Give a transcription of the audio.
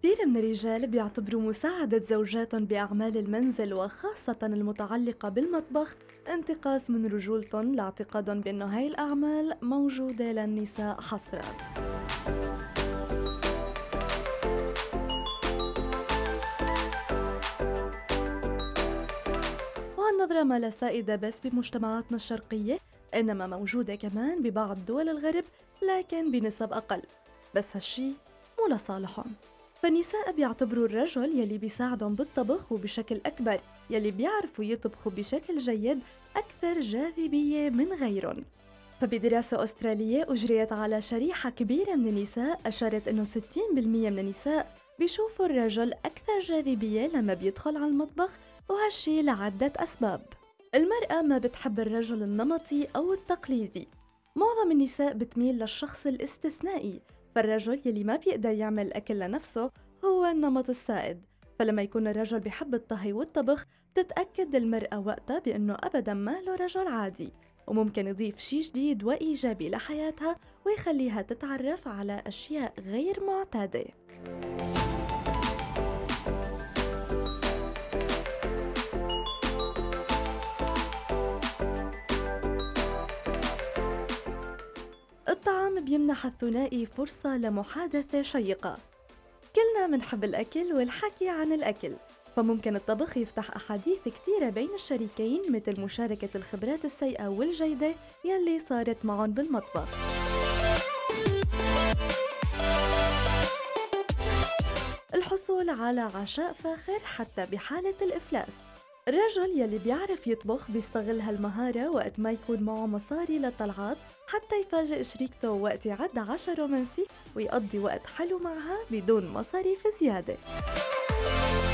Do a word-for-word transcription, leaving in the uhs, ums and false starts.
كثير من الرجال بيعتبروا مساعدة زوجاتهم بأعمال المنزل وخاصة المتعلقة بالمطبخ انتقاص من رجولتهم لاعتقادهم بأنه هاي الأعمال موجودة للنساء حصرا. وهالنظرة ما لا سائدة بس بمجتمعاتنا الشرقية، إنما موجودة كمان ببعض دول الغرب لكن بنسب أقل، بس هالشي مو لصالحهم. فالنساء بيعتبروا الرجل يلي بيساعدهم بالطبخ وبشكل أكبر يلي بيعرفوا يطبخوا بشكل جيد أكثر جاذبية من غيرهم. فبدراسة أسترالية أجريت على شريحة كبيرة من النساء أشارت أنه ستين بالمية من النساء بيشوفوا الرجل أكثر جاذبية لما بيدخل على المطبخ، وهالشي لعدة أسباب. المرأة ما بتحب الرجل النمطي أو التقليدي، معظم النساء بتميل للشخص الاستثنائي، فالرجل يلي ما بيقدر يعمل أكل لنفسه هو النمط السائد. فلما يكون الرجل بيحب الطهي والطبخ بتتأكد المرأة وقتها بأنه أبداً ما له رجل عادي، وممكن يضيف شي جديد وإيجابي لحياتها ويخليها تتعرف على أشياء غير معتادة. الطعام بيمنح الثنائي فرصة لمحادثة شيقة، كلنا منحب الأكل والحكي عن الأكل، فممكن الطبخ يفتح أحاديث كتيرة بين الشريكين مثل مشاركة الخبرات السيئة والجيدة يلي صارت معهم بالمطبخ. الحصول على عشاء فاخر حتى بحالة الإفلاس، الرجل يلي بيعرف يطبخ بيستغل هالمهارة وقت ما يكون معه مصاري لطلعات حتى يفاجئ شريكته وقت يعد عشاء رومانسي ويقضي وقت حلو معها بدون مصاريف زيادة.